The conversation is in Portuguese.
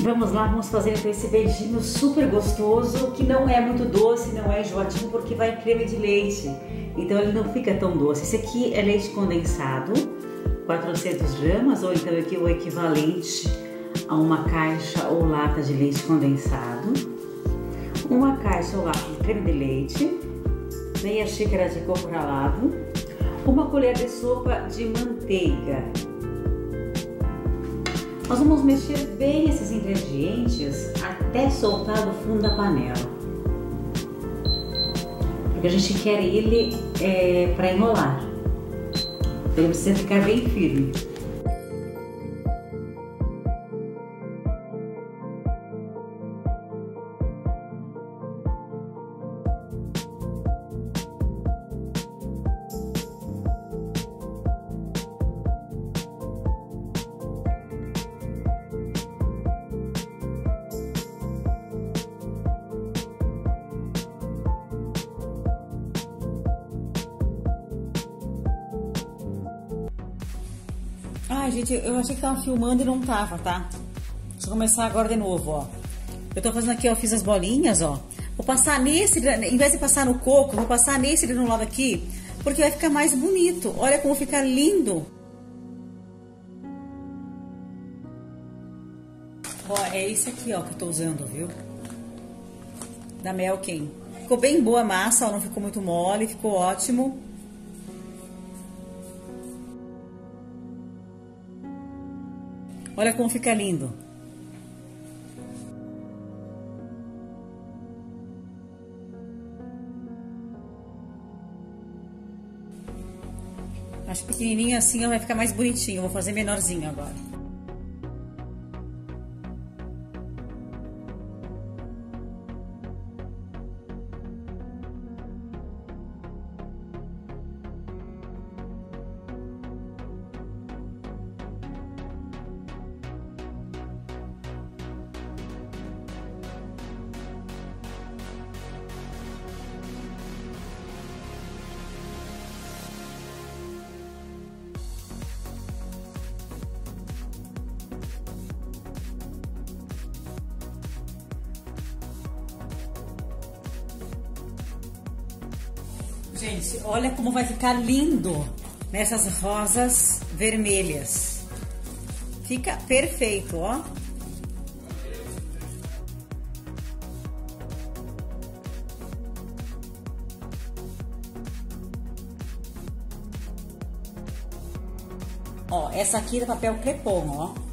Vamos lá, vamos fazer então esse beijinho super gostoso, que não é muito doce, não é enjoativo, porque vai creme de leite, então ele não fica tão doce. Esse aqui é leite condensado, 400 gramas, ou então aqui o equivalente a uma caixa ou lata de leite condensado, uma caixa ou lata de creme de leite, meia xícara de coco ralado, uma colher de sopa de manteiga. Nós vamos mexer bem esses ingredientes até soltar do fundo da panela, porque a gente quer ele para enrolar, ele precisa ficar bem firme. Ai, gente, eu achei que tava filmando e não tava, tá? Deixa eu começar agora de novo, ó. Eu tô fazendo aqui, ó, fiz as bolinhas, ó. Vou passar nesse, em vez de passar no coco, vou passar nesse granulado aqui, porque vai ficar mais bonito. Olha como fica lindo. Ó, é esse aqui, ó, que eu tô usando, viu? Da Melken. Ficou bem boa a massa, ó, não ficou muito mole, ficou ótimo. Olha como fica lindo. Acho pequenininho assim, ó, vai ficar mais bonitinho. Vou fazer menorzinho agora. Gente, olha como vai ficar lindo nessas rosas vermelhas. Fica perfeito, ó. Ó, essa aqui é papel crepom, ó.